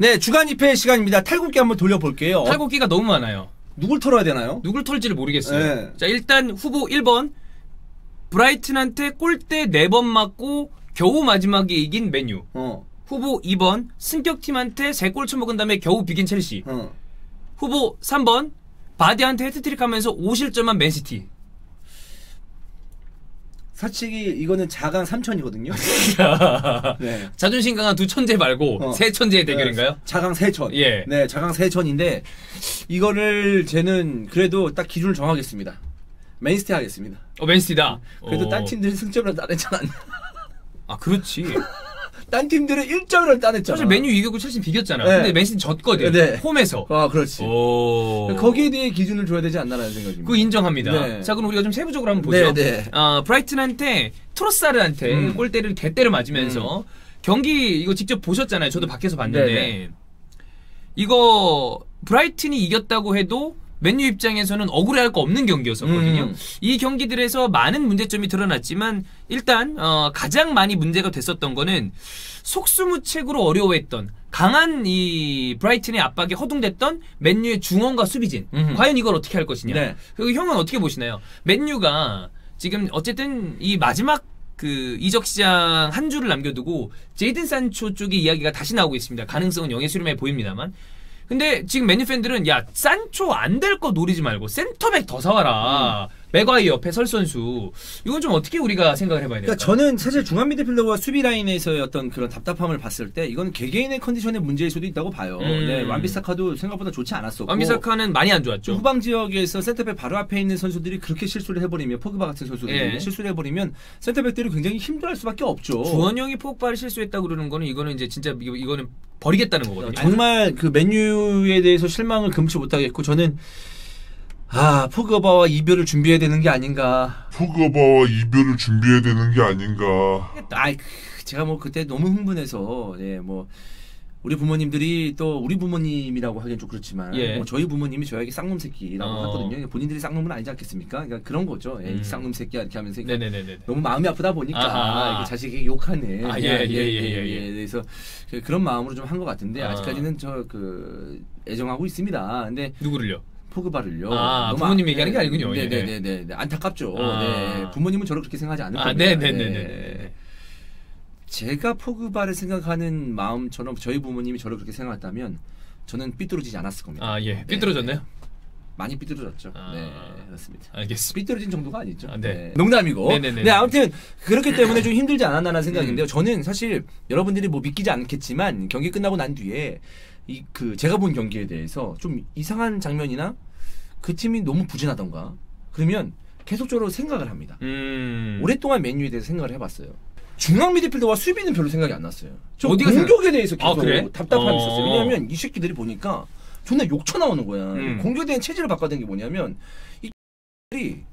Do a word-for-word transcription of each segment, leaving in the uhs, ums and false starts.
네, 주간 이 패 시간입니다. 탈곡기 한번 돌려볼게요. 탈곡기가 너무 많아요. 누굴 털어야 되나요? 누굴 털지를 모르겠어요. 네. 자, 일단 후보 일 번 브라이튼한테 골대 네 번 맞고 겨우 마지막에 이긴 맨유. 어. 후보 이 번 승격팀한테 세 골 쳐먹은 다음에 겨우 비긴 첼시. 어. 후보 삼 번 바디한테 헤트트릭 하면서 오 실점한 맨시티. 사실 이거는 자강 삼천이거든요. 네. 자존심 강한 두 천재 말고 어. 세 천재의 대결인가요? 네, 자강 세천. 예. 네, 자강 세천인데 이거를 쟤는 그래도 딱 기준을 정하겠습니다. 맨시티 하겠습니다. 어, 맨시티다. 그래도 어. 딴 팀들은 승점을 따냈잖아. 아, 그렇지. 딴 팀들은 일 점을 따냈잖아. 사실 맨유 이겼고 첼시 비겼잖아. 네. 근데 맨시티 졌거든. 네. 홈에서. 아, 그렇지. 오. 거기에 대해 기준을 줘야 되지 않나라는 생각입니다. 그거 인정합니다. 네. 자, 그럼 우리가 좀 세부적으로 한번 보죠. 네, 네. 어, 브라이튼한테 트로사르한테 음. 골대를 대대를 맞으면서 음. 경기 이거 직접 보셨잖아요. 저도 밖에서 봤는데 네, 네. 이거 브라이튼이 이겼다고 해도 맨유 입장에서는 억울해할 거 없는 경기였었거든요. 음. 이 경기들에서 많은 문제점이 드러났지만 일단 어, 가장 많이 문제가 됐었던 거는 속수무책으로 어려워했던 강한 이 브라이튼의 압박에 허둥댔던 맨유의 중원과 수비진. 음흠. 과연 이걸 어떻게 할 것이냐. 네. 그리고 형은 어떻게 보시나요? 맨유가 지금 어쨌든 이 마지막 그 이적 시장 한 주를 남겨두고 제이든 산초 쪽의 이야기가 다시 나오고 있습니다. 가능성은 영예 수렴해 보입니다만. 근데 지금 맨유 팬들은 야 산초 안 될 거 노리지 말고 센터백 더 사와라. 음. 맥과이 옆에 설 선수. 이건 좀 어떻게 우리가 생각을 해봐야 될까요? 그러니까 저는 사실 중앙 미드필더와 수비 라인에서의 어떤 그런 답답함을 봤을 때 이건 개개인의 컨디션의 문제일 수도 있다고 봐요. 음. 네, 완비사카도 생각보다 좋지 않았었고. 완비사카는 많이 안 좋았죠. 후방 지역에서 센터백 바로 앞에 있는 선수들이 그렇게 실수를 해버리면 포그바 같은 선수들이 예. 실수를 해버리면 센터백들이 굉장히 힘들어할 수밖에 없죠. 주원영이 포그바를 실수했다고 그러는 거는 이거는 이제 진짜 이거, 이거는 버리겠다는 거거든요. 정말 그 맨유에 대해서 실망을 금치 못하겠고 저는 아 포그바와 이별을 준비해야 되는 게 아닌가. 포그바와 이별을 준비해야 되는 게 아닌가. 아, 제가 뭐 그때 너무 흥분해서 예, 뭐 우리 부모님들이 또 우리 부모님이라고 하기엔 좀 그렇지만 예. 뭐 저희 부모님이 저에게 쌍놈 새끼라고 어. 하거든요. 본인들이 쌍놈은 아니지 않겠습니까? 그러니까 그런 거죠. 예, 음. 쌍놈 새끼야 이렇게 하면서 네네네네. 너무 마음이 아프다 보니까 아하. 이렇게 자식에게 욕하는 아, 예, 예, 예, 예, 예. 그래서 그- 그런 마음으로 좀 한 것 같은데 아. 아직까지는 저 그 애정하고 있습니다. 근데 누구를요? 포그바를요. 아, 너무 부모님 아- 얘기하는 게 아니군요. 예. 네네네네. 안타깝죠. 아. 네. 부모님은 저를 그렇게 생각하지 않을 아, 겁니다. 네네네네. 네. 제가 포그바를 생각하는 마음처럼 저희 부모님이 저를 그렇게 생각했다면 저는 삐뚤어지지 않았을 겁니다. 아, 예. 네. 삐뚤어졌나요? 많이 삐뚤어졌죠. 아. 네, 그렇습니다. 알겠습니다. 삐뚤어진 정도가 아니죠. 아, 네. 농담이고. 네네네. 네, 아무튼 그렇기 때문에 좀 힘들지 않았나라는 생각인데요. 저는 사실 여러분들이 뭐 믿기지 않겠지만 경기 끝나고 난 뒤에 이 그 제가 본 경기에 대해서 좀 이상한 장면이나 그 팀이 너무 부진하던가 그러면 계속적으로 생각을 합니다. 음. 오랫동안 맨유에 대해서 생각을 해봤어요. 중앙 미드필더와 수비는 별로 생각이 안 났어요. 저 어디가 공격에 생각- 대해서 계속 아, 그래? 답답함이 어. 있었어요. 왜냐하면 이 새끼들이 보니까 존나 욕쳐 나오는 거야. 음. 공격에 대한 체질을 바꿔야 게 뭐냐면 이 X들이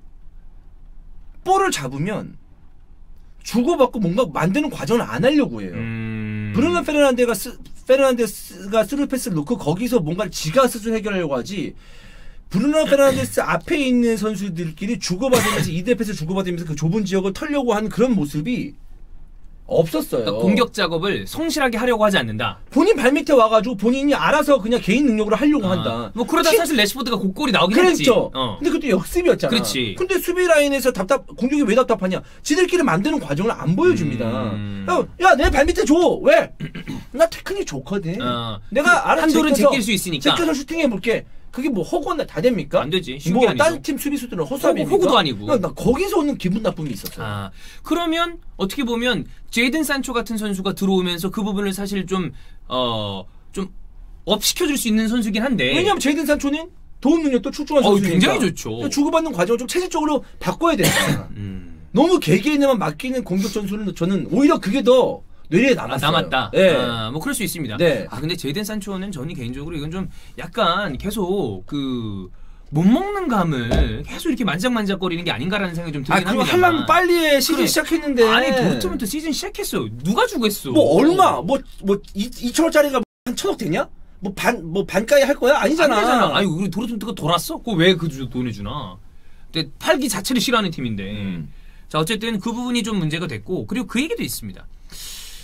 볼을 잡으면 주고받고 뭔가 만드는 과정을 안 하려고 해요. 음. 브루노 페르난데가 스, 페르난데스가 스루 패스를 놓고 거기서 뭔가를 지가 스스로 해결하려고 하지. 브루노 페르난데스 앞에 있는 선수들끼리 주고받으면서 이 대 패스 주고받으면서 그 좁은 지역을 털려고 하는 그런 모습이 없었어요. 그러니까 공격 작업을 성실하게 하려고 하지 않는다. 본인 발밑에 와가지고 본인이 알아서 그냥 개인 능력으로 하려고 아, 한다. 뭐 그러다 시- 사실 레시포드가 곧골이 나오긴 했지. 그랬죠. 어. 근데 그때 역습이었잖아. 그렇지. 근데 수비 라인에서 답답 공격이 왜 답답하냐? 지들끼리 만드는 과정을 안 보여줍니다. 음. 야, 내 발밑에 줘. 왜? 나 테크닉 좋거든. 어. 내가 알아 한돌은 제껴서- 제낄 수 있으니까. 제껴서 슈팅해 볼게. 그게 뭐 허구나 다 됩니까? 안 되지. 쉬운 게 뭐 아니죠. 다른 팀 수비수들은 허수아비입니까? 호구- 호구도 아니고. 나, 나 거기서 오는 기분 나쁨이 있었어요. 아, 그러면 어떻게 보면 제이든 산초 같은 선수가 들어오면서 그 부분을 사실 좀 어, 좀 업시켜줄 수 있는 선수긴 한데. 왜냐면 제이든 산초는 도움 능력도 출중한 어, 선수니까. 굉장히 좋죠. 그러니까 주고받는 과정을 좀 체질적으로 바꿔야 된다. 음. 너무 개개인에만 맡기는 공격 전술은 저는 오히려 그게 더 뇌리에 아, 남았어요. 남았다. 네. 아, 뭐 그럴 수 있습니다. 네. 아, 근데 제이든 산초는 저는 개인적으로 이건 좀 약간 계속 그 못 먹는 감을 계속 이렇게 만작만작거리는 게 아닌가라는 생각이 좀 아, 들긴 그거 합니다. 하려면 빨리 해. 시즌 그래. 시작했는데. 아니 도르트문트 시즌 시작했어. 누가 주겠어? 뭐 얼마? 뭐 뭐 이천원짜리가 한 천억 되냐? 뭐 반 뭐 반가에 할 거야? 아니잖아. 아니잖아. 아니 우리 도르트문트가 돌았어? 그거 왜 그 돈을 주나? 근데 팔기 자체를 싫어하는 팀인데. 음. 자 어쨌든 그 부분이 좀 문제가 됐고 그리고 그 얘기도 있습니다.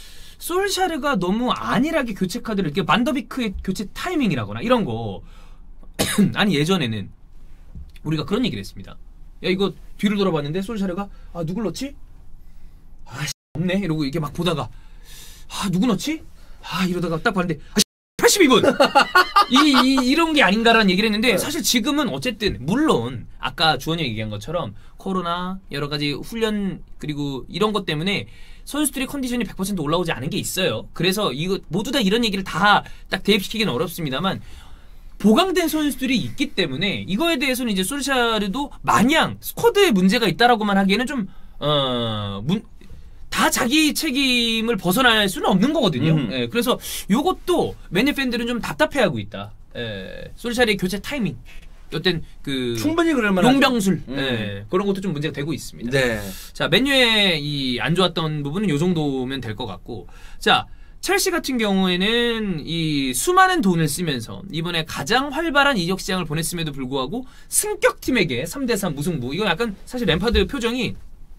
솔샤르가 너무 안일하게 교체 카드를 이렇게 반더비크의 교체 타이밍이라거나 이런 거 아니 예전에는 우리가 그런 얘기를 했습니다. 야 이거 뒤를 돌아봤는데 솔샤르가 아 누굴 넣지? 아 없네 이러고 이게 막 보다가 아 누구 넣지? 아 이러다가 딱 봤는데 아 팔십이 분 이, 이, 이런 게 아닌가라는 얘기를 했는데 사실 지금은 어쨌든 물론 아까 주원이 얘기한 것처럼 코로나 여러 가지 훈련 그리고 이런 것 때문에 선수들의 컨디션이 백 퍼센트 올라오지 않은 게 있어요. 그래서 이거 모두 다 이런 얘기를 다 딱 대입시키기는 어렵습니다만 보강된 선수들이 있기 때문에 이거에 대해서는 이제 솔샤르도 마냥 스쿼드에 문제가 있다라고만 하기에는 좀 어, 문, 다 자기 책임을 벗어날 수는 없는 거거든요. 음. 예, 그래서 요것도 맨유 팬들은 좀 답답해하고 있다. 예, 솔샤르의 교체 타이밍, 어떤 그 충분히 그럴 만한 용병술 음. 예, 그런 것도 좀 문제가 되고 있습니다. 네. 자 맨유의 이 안 좋았던 부분은 요 정도면 될 것 같고, 자 첼시 같은 경우에는 이 수많은 돈을 쓰면서 이번에 가장 활발한 이적 시장을 보냈음에도 불구하고 승격 팀에게 삼 대 삼 무승부. 이거 약간 사실 램파드 표정이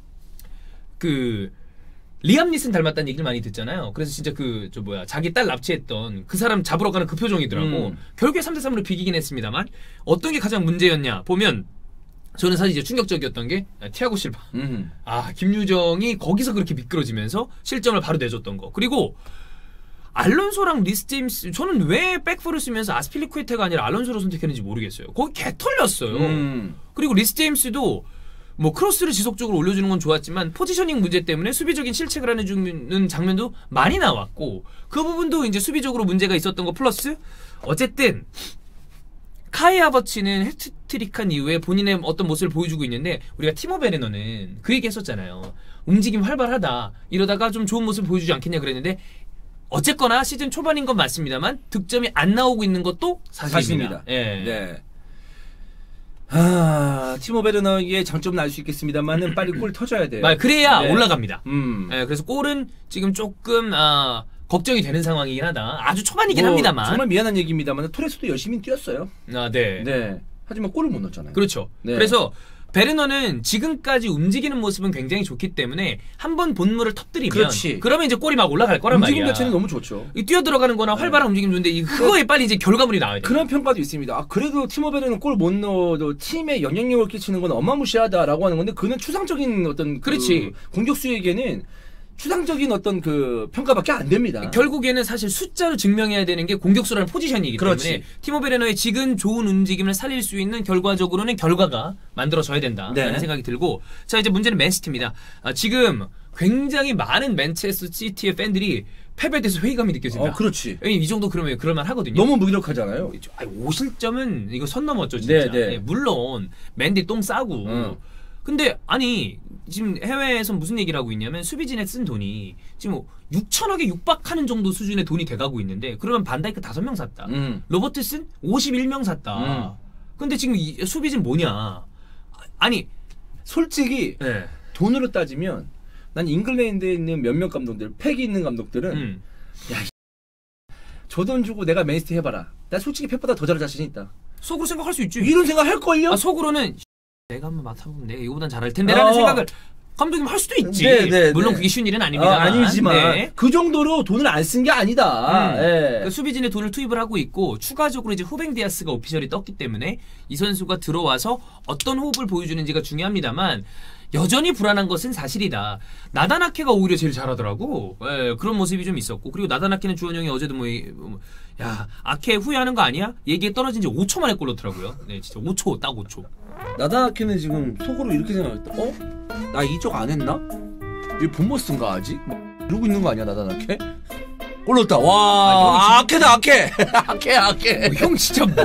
그 리암 니슨 닮았다는 얘기를 많이 듣잖아요. 그래서 진짜 그 저 뭐야 자기 딸 납치했던 그 사람 잡으러 가는 그 표정이더라고. 음. 결국에 삼 대 삼으로 비기긴 했습니다만 어떤 게 가장 문제였냐 보면 저는 사실 이제 충격적이었던 게 티아고 실바. 음. 아 김유정이 거기서 그렇게 미끄러지면서 실점을 바로 내줬던 거. 그리고 알론소랑 리스 제임스, 저는 왜 백포를 쓰면서 아스필리쿠에테가 아니라 알론소를 선택했는지 모르겠어요. 거기 개 털렸어요. 음. 그리고 리스 제임스도 뭐 크로스를 지속적으로 올려주는 건 좋았지만 포지셔닝 문제 때문에 수비적인 실책을 해주는 장면도 많이 나왔고, 그 부분도 이제 수비적으로 문제가 있었던 거 플러스 어쨌든 카이 하버츠는 해트트릭한 이후에 본인의 어떤 모습을 보여주고 있는데, 우리가 티모 베르너는 그 얘기 했었잖아요. 움직임 활발하다 이러다가 좀 좋은 모습을 보여주지 않겠냐 그랬는데, 어쨌거나 시즌 초반인 건 맞습니다만 득점이 안 나오고 있는 것도 사실입니다. 사실입니다. 예. 네. 아, 티모 베르너의 장점은 알 수 있겠습니다만은 빨리 골 터져야 돼요. 말 그래야 네. 올라갑니다. 음. 예, 그래서 골은 지금 조금 아, 걱정이 되는 상황이긴 하다. 아주 초반이긴 뭐, 합니다만. 정말 미안한 얘기입니다만 토레스도 열심히 뛰었어요. 아, 네. 네. 하지만 골을 못 넣었잖아요. 그렇죠. 네. 그래서 베르너는 지금까지 움직이는 모습은 굉장히 좋기 때문에 한번 본물을 터뜨리면 그렇지. 그러면 이제 골이 막 올라갈 거란 움직임 말이야. 자체는 너무 좋죠. 이 뛰어들어가는 거나 활발한 움직임 좋은데 이 그거에 빨리 이제 결과물이 나와야 돼. 그런 평가도 있습니다. 아, 그래도 티모 베르는 골 못 넣어도 팀에 영향력을 끼치는 건 어마무시하다라고 하는 건데, 그는 추상적인 어떤 그 그렇지. 공격수에게는 추상적인 어떤 그 평가밖에 안 됩니다. 결국에는 사실 숫자로 증명해야 되는 게 공격수라는 포지션이기 그렇지. 때문에 티모 베르너의 지금 좋은 움직임을 살릴 수 있는 결과적으로는 결과가 만들어져야 된다라는 네. 생각이 들고, 자 이제 문제는 맨시티입니다. 아, 지금 굉장히 많은 맨체스터 시티의 팬들이 패배에 대해서 회의감이 느껴진다. 어, 그렇지. 이 정도 그러면 그럴만 하거든요. 너무 무기력하잖아요. 오 실점은 이거 선 넘었죠 진짜. 네, 네. 네, 물론 맨디 똥 싸고. 음. 근데 아니 지금 해외에서 무슨 얘기를 하고 있냐면 수비진에 쓴 돈이 지금 육천억에 육박하는 정도 수준의 돈이 돼가고 있는데, 그러면 반다이크 다섯 명 샀다. 음. 로버트슨 오십일 명 샀다. 음. 근데 지금 이 수비진 뭐냐? 아니 솔직히 네. 돈으로 따지면 난 잉글랜드에 있는 몇몇 감독들, 팩이 있는 감독들은 음. 저 돈 주고 내가 맨시티 해봐라. 나 솔직히 팩보다 더 잘할 자신 있다. 속으로 생각할 수 있지. 이런 생각 할걸요? 아, 속으로는 내가 한번 맡아보면 내가 이거보단 잘할 텐데라는 어. 생각을 감독님 할 수도 있지. 네, 네, 물론 네. 그게 쉬운 일은 아닙니다만. 아, 아니지만 네. 그 정도로 돈을 안 쓴 게 아니다. 음. 예. 그 수비진에 돈을 투입을 하고 있고, 추가적으로 이제 후벤 디아스가 오피셜이 떴기 때문에 이 선수가 들어와서 어떤 호흡을 보여주는지가 중요합니다만, 여전히 불안한 것은 사실이다. 나다나케가 오히려 제일 잘하더라고. 예, 그런 모습이 좀 있었고, 그리고 나다나케는 주원 형이 어제도 뭐, 이- 뭐, 야 아케 후회하는 거 아니야? 얘기에 떨어진 지 오 초 만에 골 넣더라고요. 네, 진짜 오 초, 딱 오 초. 나다나케는 지금 속으로 이렇게 생각했다. 어? 나 이적 안 했나? 이 본머스인가 아직? 막 이러고 있는 거 아니야 나다나케? 골 넣었다. 와, 아, 아, 아케다 아케. 아케 아케. 어, 형 진짜 뭐.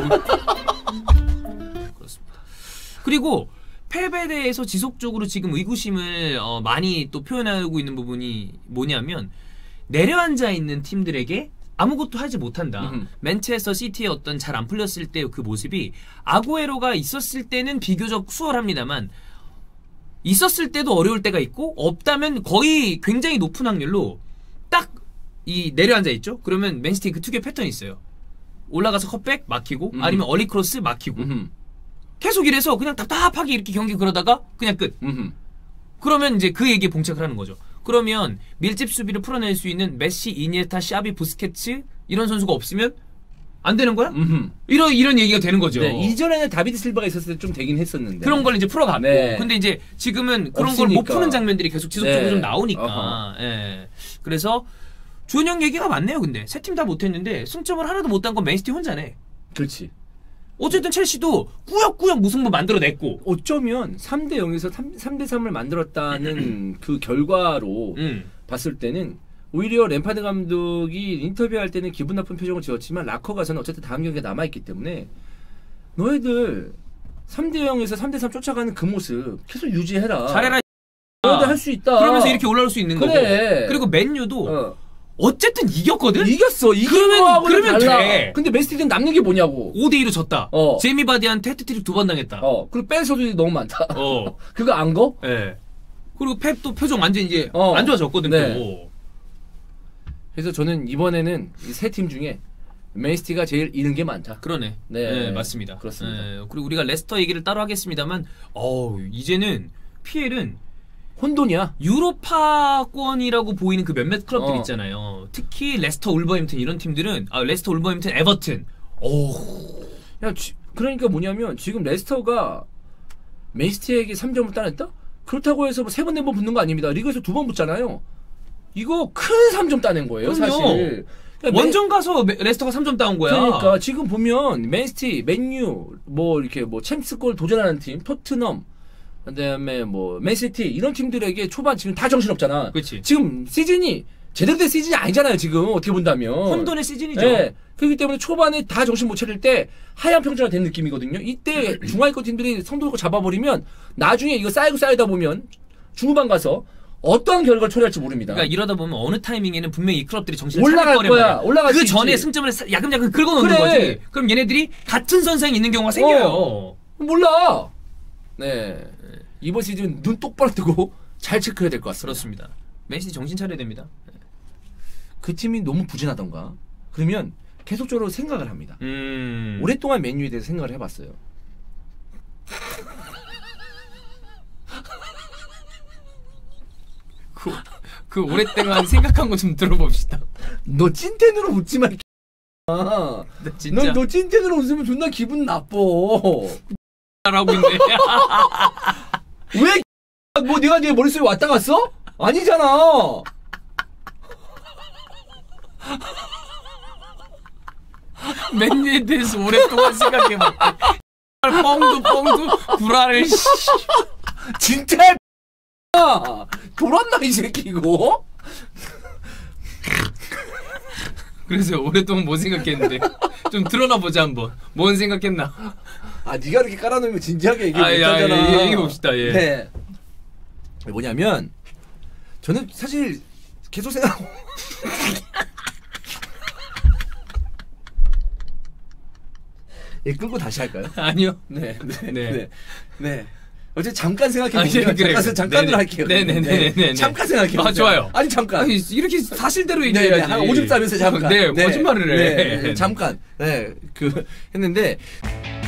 그렇습니다. 그리고 패배에 대해서 지속적으로 지금 의구심을 어, 많이 또 표현하고 있는 부분이 뭐냐면, 내려앉아 있는 팀들에게 아무것도 하지 못한다. 음. 맨체스터 시티의 어떤 잘 안 풀렸을 때 그 모습이, 아구에로가 있었을 때는 비교적 수월합니다만 있었을 때도 어려울 때가 있고, 없다면 거의 굉장히 높은 확률로 딱 이 내려앉아 있죠. 그러면 맨시티 그 특유의 패턴이 있어요. 올라가서 컵백 막히고, 음. 아니면 얼리 크로스 막히고, 음. 계속 이래서 그냥 답답하게 이렇게 경기 그러다가 그냥 끝. 음. 그러면 이제 그 얘기에 봉착을 하는 거죠. 그러면 밀집 수비를 풀어낼 수 있는 메시, 이니에스타, 샤비, 부스케츠 이런 선수가 없으면 안 되는 거야? 음흠. 이런 이런 얘기가 되는 거죠. 네, 이전에는 다비드 실바가 있었을 때 좀 되긴 했었는데 그런 걸 이제 풀어갔고, 네. 근데 이제 지금은 그런 걸 없으니까. 못 푸는 장면들이 계속 지속적으로 네. 좀 나오니까, 어허. 예. 그래서 준영 얘기가 많네요. 근데 세 팀 다 못했는데 승점을 하나도 못 딴 건 맨시티 혼자네. 그렇지. 어쨌든 첼시도 꾸역꾸역 무승부 만들어냈고, 어쩌면 삼 대 영에서 삼 대 삼을 만들었다는 그 결과로 음. 봤을 때는 오히려 램파드 감독이 인터뷰할 때는 기분 나쁜 표정을 지었지만 라커 가서는 어쨌든 다음 경기가 남아있기 때문에 너희들 삼 대 영에서 삼 대 삼 쫓아가는 그 모습 계속 유지해라. 잘해라. 너희들 할 수 있다. 그러면서 이렇게 올라올 수 있는 그래. 거고. 그리고 맨유도 어. 어쨌든 이겼거든. 이겼어. 이긴 그러면- 거하고는 그러면 달라. 돼. 근데 맨시티는 남는 게 뭐냐고. 오 대 이로 졌다. 어. 제미 바디한테 헤트트릭 두 번 당했다. 어. 그리고 뺀 소들이 너무 많다. 어. 그거 안 거? 예. 그리고 펩도 표정 완전 이제 어. 안 좋아졌거든. 네. 또. 그래서 저는 이번에는 이 세 팀 중에 맨시티가 제일 잃은 게 많다. 그러네. 네. 네, 맞습니다. 그렇습니다. 예, 그리고 우리가 레스터 얘기를 따로 하겠습니다만, 어우, 이제는 피엘은 혼돈이야. 유로파권이라고 보이는 그 몇몇 클럽들 어. 있잖아요. 특히 레스터, 울버햄튼 이런 팀들은, 아, 레스터, 울버햄튼, 에버튼. 오, 야, 지- 그러니까 뭐냐면 지금 레스터가 맨시티에게 삼 점을 따냈다? 그렇다고 해서 뭐 세 번, 네 번 붙는 거 아닙니다. 리그에서 두 번 붙잖아요. 이거 큰 삼 점 따낸 거예요, 그럼요. 사실. 그러니까 원정 가서 메- 레스터가 삼 점 따온 거야. 그러니까 지금 보면 맨시티, 맨유, 뭐 이렇게 뭐 챔스골 도전하는 팀, 토트넘, 그다음에 뭐 맨시티 이런 팀들에게 초반 지금 다 정신 없잖아. 그치. 지금 시즌이 제대로 된 시즌이 아니잖아요. 지금 어떻게 본다면. 혼돈의 시즌이죠. 네. 그렇기 때문에 초반에 다 정신 못 차릴 때 하얀 평준화 된 느낌이거든요. 이때 중하위권 팀들이 성도를 잡아버리면 나중에 이거 쌓이고 쌓이다 보면 중후반 가서 어떠한 결과를 초래할지 모릅니다. 그러니까 이러다 보면 어느 타이밍에는 분명히 이 클럽들이 정신을 올라갈 차릴 거란 거야. 말이야. 올라갈 그 수 전에 있지. 승점을 사- 야금야금 긁어놓는 그래. 거지. 그럼 얘네들이 같은 선상에 있는 경우가 생겨요. 몰라. 네. 이번 시즌 눈 똑바로 뜨고 잘 체크해야 될 것 같습니다. 그렇습니다. 맨시티 정신 차려야 됩니다. 그 팀이 너무 부진하던가. 그러면 계속적으로 생각을 합니다. 음. 오랫동안 맨유에 대해서 생각을 해봤어요. 그, 그 오랫동안 생각한 거 좀 들어봅시다. 너 찐텐으로 웃지 마. 아, 나 진짜 너, 너 찐텐으로 웃으면 존나 기분 나빠. 라고 있네. 왜? 뭐 내가 네 머릿속에 왔다 갔어? 아니잖아. 맨유에 대해서 오랫동안 생각해봤대. 뻥도 뻥도 구라를. 씨. 진짜 돌았나 이 새끼 이거? 그래서 오랫동안 뭐 생각했는데 좀 드러나 보자 한번. 뭔 생각했나? 아 네가 이렇게 깔아놓으면 진지하게 얘기 아, 야, 못하잖아. 예, 얘기해 봅시다, 예. 네. 뭐냐면 저는 사실 계속 생각하고 예, 끌고 다시 할까요? 아니요. 네, 네, 네. 네, 네. 어제 잠깐 생각해 아, 보면 예, 그래, 잠깐 그래. 잠깐으로 네네. 할게요. 네네네네네. 네. 잠깐 생각해 보세요. 아, 좋아요. 아니 잠깐. 아니, 이렇게 사실대로 네, 얘기해야지. 네, 한 오줌 싸면서 잠깐. 네, 거짓말을 해. 네, 네, 잠깐. 네, 그 했는데